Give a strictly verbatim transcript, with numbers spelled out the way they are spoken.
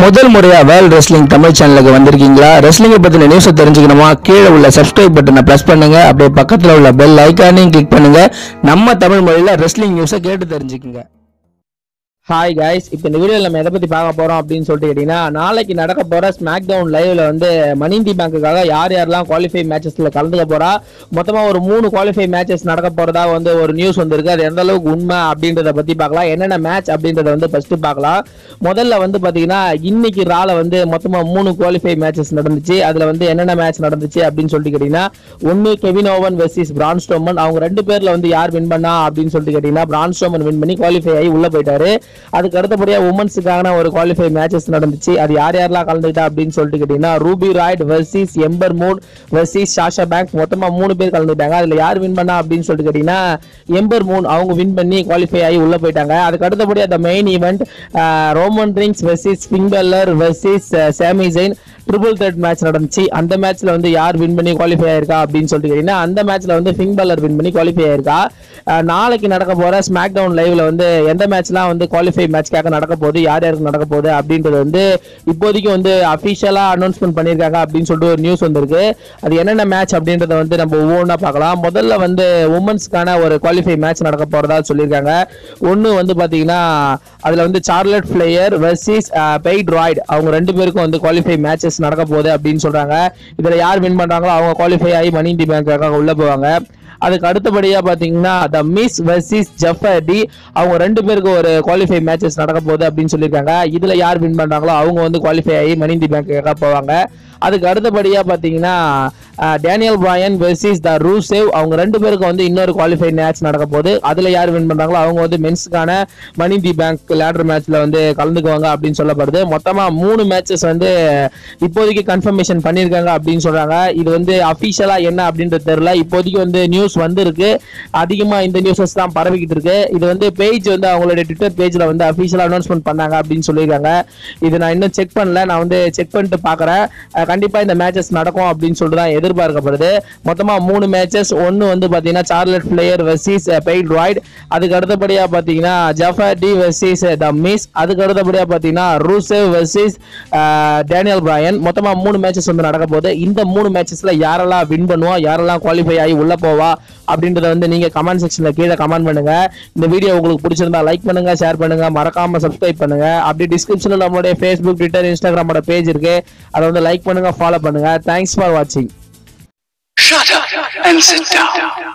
முதல் முறையா world wrestling Tamil சேனலுக்கு வந்திருக்கீங்களா? ரெஸ்லிங்கை பத்தின நியூஸை தெரிஞ்சுக்கணுமா? கீழே உள்ள சப்ஸ்கிரைப் பட்டனை பிரஸ் பண்ணுங்க. அப்படியே பக்கத்துல உள்ள பெல் ஐகானையும் கிளிக் பண்ணுங்க. நம்ம தமிழ் மொழியில ரெஸ்லிங் நியூஸை கேட்டு தெரிஞ்சுக்குங்க. ஹாய் கைஸ், இப்போ இந்த வீடியோவில் நம்ம எதை பற்றி பார்க்க போகிறோம் அப்படின்னு சொல்லிட்டு கேட்டிங்கன்னா, நாளைக்கு நடக்க போகிற ஸ்மாக்டவுன் லைவில் வந்து மணி இன் தி பேங்க்குக்காக யார் யாரெல்லாம் குவாலிஃபை மேட்சஸில் கலந்துக்க போகிறா, மொத்தமாக ஒரு மூணு குவாலிஃபை மேட்சஸ் நடக்க போகிறதா வந்து ஒரு நியூஸ் வந்திருக்கு. அது எந்த அளவுக்கு உண்மை அப்படின்றத பற்றி பார்க்கலாம். என்னென்ன மேட்ச் அப்படின்றத வந்து ஃபஸ்ட்டு பார்க்கலாம். முதல்ல வந்து பார்த்தீங்கன்னா, இன்னைக்கு ரால வந்து மொத்தமாக மூணு குவாலிஃபை மேட்சஸ் நடந்துச்சு. அதில் வந்து என்னென்ன மேட்ச் நடந்துச்சு அப்படின்னு சொல்லிட்டு கேட்டிங்கன்னா, ஒன்று Kevin Owen versus Braun Strowman. அவங்க ரெண்டு பேரில் வந்து யார் வின் பண்ணா அப்படின்னு சொல்லிட்டு கேட்டிங்கன்னா, பிரான் ஸ்ட்ரோமன் வின் பண்ணி குவாலிஃபை ஆகி உள்ளே போயிட்டாரு. அதுக்கு அடுத்தபடியா உமன்ஸுக்கான ஒரு குவாலிஃபை மேட்சஸ் நடந்துச்சு. அது யார் யாரெல்லாம் கலந்துக்கிட்டா அப்படின்னு சொல்லிட்டு கேட்டீங்கன்னா, Ruby Riott versus Ember Moon versus Sasha Banks. மொத்தமா மூணு பேர் கலந்துட்டாங்க. அதுல யார் வின் பண்ணா அப்படின்னு சொல்லிட்டு கேட்டீங்கன்னா, எம்பர் மூன் அவங்க வின் பண்ணி குவாலிஃபை ஆகி உள்ள போயிட்டாங்க. அதுக்கு அடுத்தபடியா அந்த main event Roman Reigns versus Finn Balor versus Sami Zayn triple thread match நடந்துச்சு. அந்த மேட்ச்ல வந்து யார் வின் பண்ணி குவாலிஃபை ஆயிருக்கா அப்படின்னு சொல்லிட்டு கேட்டீங்கன்னா, அந்த மேட்ச்ல வந்து ஃபின் பெலர் வின் பண்ணி குவாலிஃபை ஆயிருக்கா. நாளைக்கு நடக்க போற ஸ்மாக் டவுன் லைவ்ல வந்து எந்த மேட்ச்லாம் வந்து குவாலிஃபை மேட்ச்க்காக நடக்க போகுது, யார் யாருக்கு நடக்க போகுது அப்படின்றது வந்து இப்போதைக்கு வந்து அபிஷியலா அனௌன்ஸ்மெண்ட் பண்ணியிருக்காங்க அப்படின்னு சொல்லிட்டு ஒரு நியூஸ் வந்திருக்கு. அது என்னென்ன மேட்ச் அப்படின்றத வந்து நம்ம ஒவ்வொன்றா பார்க்கலாம். முதல்ல வந்து உமன்ஸ்க்கான ஒரு குவாலிஃபை மேட்ச் நடக்க போறதா சொல்லியிருக்காங்க. ஒன்று வந்து பாத்தீங்கன்னா, அதுல வந்து Charlotte Flair versus Paige Riott அவங்க ரெண்டு பேருக்கும் வந்து குவாலிஃபை மேட்சஸ் நடக்க போகுது அப்படின்னு சொல்றாங்க. இதுல யார் வின் பண்றாங்களோ அவங்க குவாலிஃபை ஆகி மணி இன் தி பேங்க்காக உள்ள போவாங்க. அதுக்கு அடுத்தபடியா பாத்தீங்கன்னா, த மிஸ் வெர்சஸ் ஜெஃபர்டி அவங்க ரெண்டு பேருக்கு ஒரு குவாலிஃபை மேட்சஸ் நடக்க போகுது அப்படின்னு சொல்லியிருக்காங்க. இதுல யார் வின் பண்றாங்களோ அவங்க வந்து குவாலிஃபை ஆகி மணி இன் தி பேங்க்காக போவாங்க. அதுக்கு அடுத்தபடியா பாத்தீங்கன்னா, Daniel Bryan versus the Rusev அவங்க ரெண்டு பேருக்கு வந்து இன்னொரு குவாலிஃபை மேட்ச் நடக்க போகுது. அதுல யார் வின் பண்றாங்களோ அவங்க வந்து மென்ஸ்க்கான மணி இன் தி பேங்க் லேடர் மேட்ச்ல வந்து கலந்துக்குவாங்க அப்படின்னு சொல்லப்படுது. மொத்தமா மூணு மேட்சஸ் வந்து இப்போதைக்கு கன்ஃபர்மேஷன் பண்ணியிருக்காங்க அப்படின்னு சொல்றாங்க. இது வந்து அபிஷியலா என்ன அப்படின்றது தெரியல. இப்போதைக்கு வந்து நியூஸ் வந்து இருக்கு. அதிகமா இந்த நியூஸஸ் தான் பரவிக்கிட்டு இருக்கு. இது வந்து பேஜ் வந்து அவங்களுடைய ட்விட்டர் பேஜ்ல வந்து அபிஷியலா அனௌன்ஸ்மெண்ட் பண்ணாங்க அப்படின்னு சொல்லியிருக்காங்க. இது நான் இன்னும் செக் பண்ணல. நான் வந்து செக் பண்ணிட்டு பாக்குறேன். கண்டிப்பா இந்த மேட்சஸ் நடக்கும் அப்படின்னு சொல்லிட்டு தான் எதிர்பார்க்கப்படுது. மொத்தமா மூணு மேட்சஸ். ஒன்னு வந்து பாத்தீங்கன்னா Charlotte Flair versus Paige Riott. அதுக்கு அடுத்தபடியா பாத்தீங்கன்னா ஜெஃபர்டி வெர்சஸ் த மிஸ். அதுக்கு அடுத்தபடியா பாத்தீங்கன்னா ரூசேவ் வெர்சஸ் டேனியல் பிராயன். மொத்தமா மூணு மேட்சஸ் வந்து நடக்க போகுது. இந்த மூணு மேட்சஸ்ல யாரெல்லாம் வின் பண்ணுவா, யாரெல்லாம் குவாலிஃபை ஆகி உள்ள போவா அப்படின்றத வந்து நீங்க கமெண்ட் செக்ஷன்ல கீழே கமெண்ட் பண்ணுங்க. இந்த வீடியோ உங்களுக்கு பிடிச்சிருந்தா லைக் பண்ணுங்க, ஷேர் பண்ணுங்க, மறக்காம சப்ஸ்கிரைப் பண்ணுங்க. அப்படி டிஸ்கிரிப்ஷன்ல நம்மளுடைய ஃபேஸ்புக், ட்விட்டர், இன்ஸ்டாகிராமோட பேஜ் இருக்கு. அதை வந்து லைக் பண்ணுங்க, ஃபாலோ பண்ணுங்க. தேங்க்ஸ் ஃபார் வாட்சிங். Shut up and sit down.